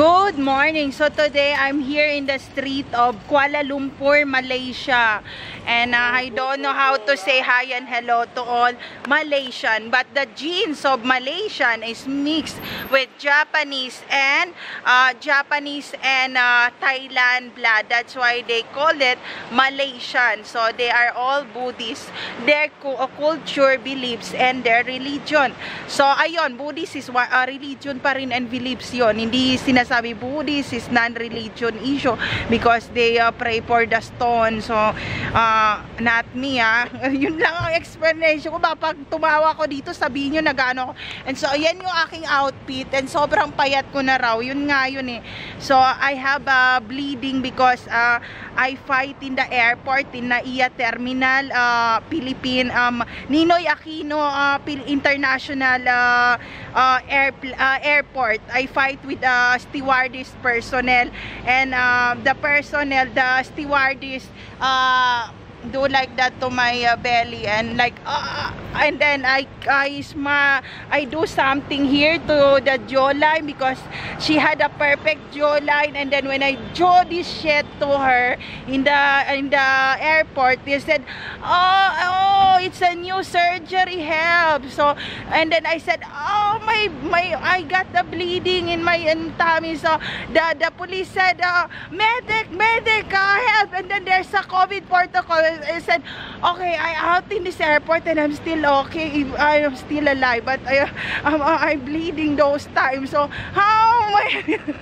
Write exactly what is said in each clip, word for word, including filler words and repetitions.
Good morning. So today I'm here in the street of Kuala Lumpur, Malaysia. And uh, I don't know how to say hi and hello to all Malaysian. But the genes of Malaysian is mixed with Japanese and uh, Japanese and uh, Thailand blood. That's why they call it Malaysian. So they are all Buddhists. Their culture, beliefs, and their religion. So ayun, Buddhist is a uh, religion pa rin and beliefs yon. Hindi sinasabi Buddhist is non-religion issue because they uh, pray for the stone. So uh, not me ah. Yun lang ang explanation ko. Pag tumawa ko dito, sabihin nyo na gano. And so yan yung aking outfit and sobrang payat ko na raw. Yun nga yun eh. So I have uh, bleeding because uh, I fight in the airport in Naiya Terminal, uh, Philippine um, Ninoy Aquino uh, International uh, uh, air, uh, Airport. I fight with uh, stewardess personnel and uh, the personnel, the stewardess uh, do like that to my uh, belly and like uh, and then I I sma I do something here to the jawline because she had a perfect jawline, and then when I draw this shit to her in the in the airport, they said, oh oh it's a new surgery, help. So and then I said, oh my my I got the bleeding in my in tummy. So the the police said, uh, medic medic uh, help. And then there's a COVID protocol. I said, okay, I out in this airport and I'm still okay. I am still alive, but I, I'm, I'm bleeding those times. So how am I?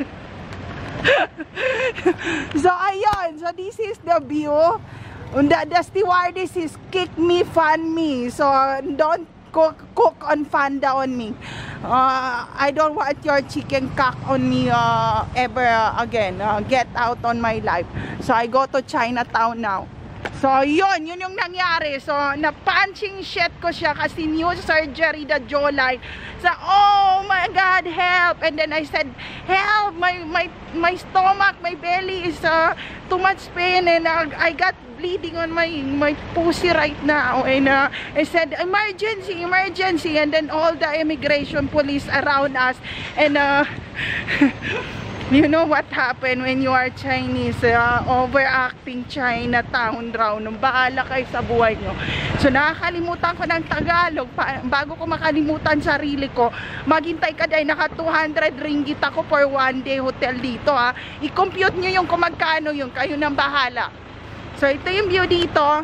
So ayun, so this is the view. The, the stewardess is kick me, fun me. So don't cook cook on fanda on me. Uh, I don't want your chicken cock on me uh, ever uh, again. Uh, get out on my life. So I go to Chinatown now. So yun, yun yung nangyari. So na-punching shit ko siya kasi new surgery the jawline. So oh my God, help. And then I said, help, my my my stomach, my belly is uh, too much pain and uh, I got bleeding on my my pussy right now. And uh, I said, emergency, emergency. And then all the immigration police around us. And uh, you know what happened when you are Chinese, uh, overacting Chinatown raw. Nung bahala kayo sa buhay nyo. So nakakalimutan ko ng Tagalog. Pa, bago ko makalimutan sarili ko, maghintay ka dahil naka two hundred ringgit ako for one day hotel dito ha. I-compute nyo yung kung magkano yun. Kayo nang bahala. So ito yung view dito.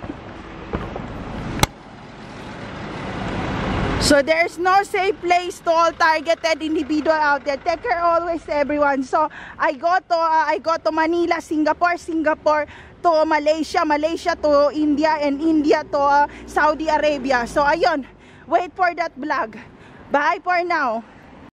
So there's no safe place to all targeted individual out there. Take care always, everyone. So I go to uh, I go to Manila, Singapore, Singapore to Malaysia, Malaysia to India, and India to uh, Saudi Arabia. So ayun, wait for that vlog. Bye for now.